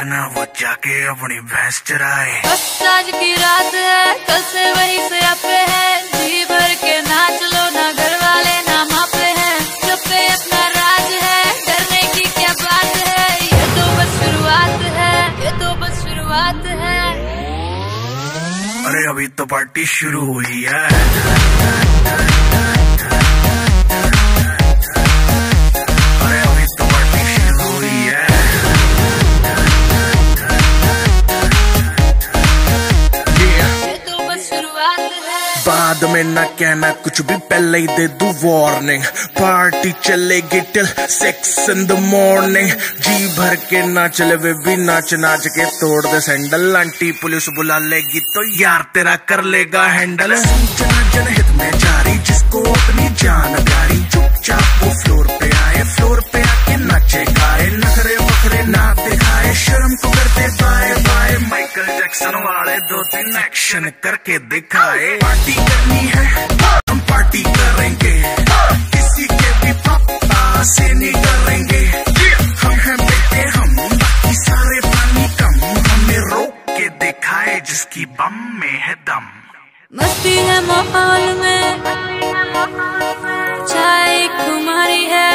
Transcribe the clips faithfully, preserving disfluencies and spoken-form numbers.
ना वो जाके अपनी भैंस चराए। बस आज की रात है, कल से वही से आपे है, जी भर के नाच लो, ना घर वाले ना मापे हैं, सब पे अपना राज है, डरने की क्या बात है, ये तो बस शुरुआत है, ये तो बस शुरुआत है। अरे अभी तो पार्टी शुरू हुई है। बाद में ना कहना कुछ भी, पहले ही दे दूं वार्निंग। पार्टी चलेगी till six in the morning. जी भर के ना चले वे भी नाच नाच के तोड़ दे सैंडल। आंटी पुलिस बुला लेगी तो यार तेरा कर लेगा हैंडल। जनहित में जारी जिसको अपनी जान प्यारी, चुपचाप वो फ्लोर पे आए, फ्लोर पे आके नाचे गाए, नखरे वखरे ना दिखाए, शर्म को करते बाय बाय। माइकल जैक्सन वाले दो तीन एक्शन करके दिखाए। पार्टी करनी है हम पार्टी करेंगे, किसी के भी पापा से नहीं करेंगे। हम हैं बेटे हम, बाकी सारे पानी कम, हमें रोक के दिखाए जिसकी बम में है दम। मस्ती है माहौल में, चाय खुमारी है,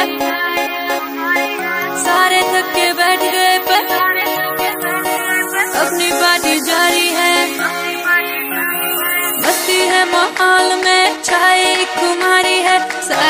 सारे थक के बैठ गए पर अपनी पार्टी जारी है। मस्ती है माहौल में, चाय खुमारी है,